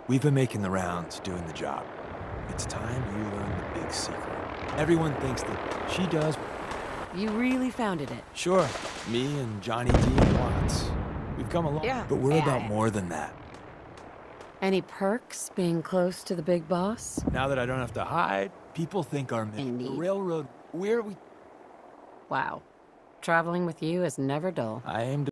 We've been making the rounds, doing the job. It's time you learn the big secret. Everyone thinks that she does. You really founded it. Sure, me and Johnny D and Watts. We've come along, Yeah. but we're Yeah. about more than that. Any perks being close to the big boss? Now that I don't have to hide, people think our the Indeed. railroad. Where we? Wow. Traveling with you is never dull. I aim to